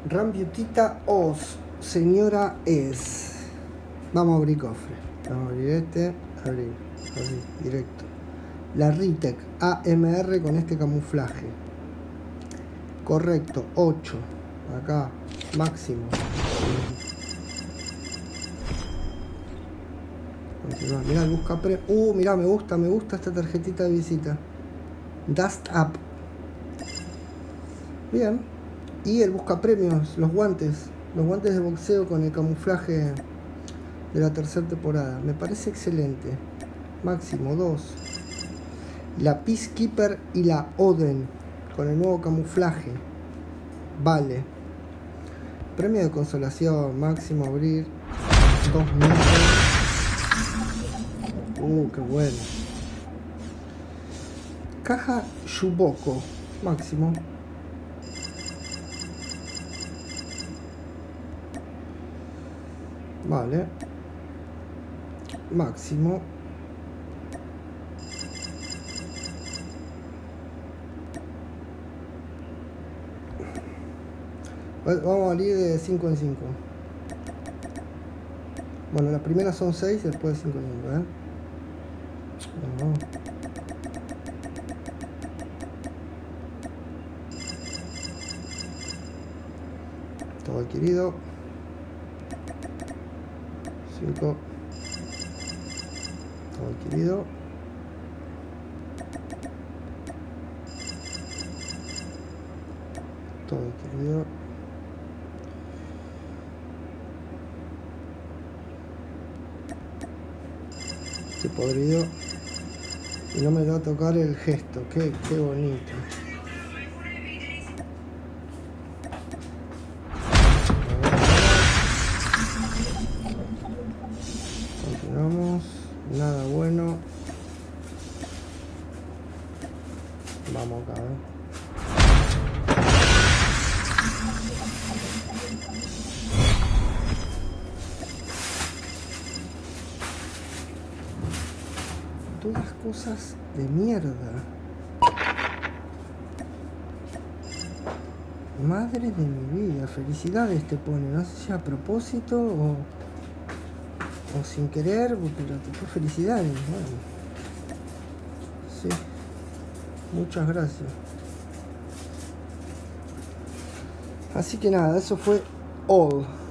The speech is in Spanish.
Rambiutita Oz, señora es. Vamos a abrir cofre. Vamos a abrir este. Abrir. Así, directo. La Ritec AMR con este camuflaje. Correcto, 8. Acá, máximo. Mirá, busca pre. Mirá, me gusta esta tarjetita de visita. Dust Up. Bien. Y el busca premios, los guantes de boxeo con el camuflaje de la tercera temporada. Me parece excelente. Máximo 2. La Peacekeeper y la Oden con el nuevo camuflaje. Vale. Premio de consolación, máximo abrir 2 minutos. Qué bueno. Caja Yuboko, máximo. Vale. Máximo. Vamos a ir de 5 en 5. Bueno, las primeras son 6 y después de 5 en 5, ¿eh? No. Todo adquirido. 5. Todo adquirido. Todo adquirido. Este podrido. Y no me va a tocar el gesto. Qué bonito. Continuamos. Nada bueno. Vamos acá, Todas cosas de mierda. Madre de mi vida, felicidades te pone, no sé si a propósito o sin querer, pero te pone felicidades. Bueno. Sí, muchas gracias. Así que nada, eso fue all.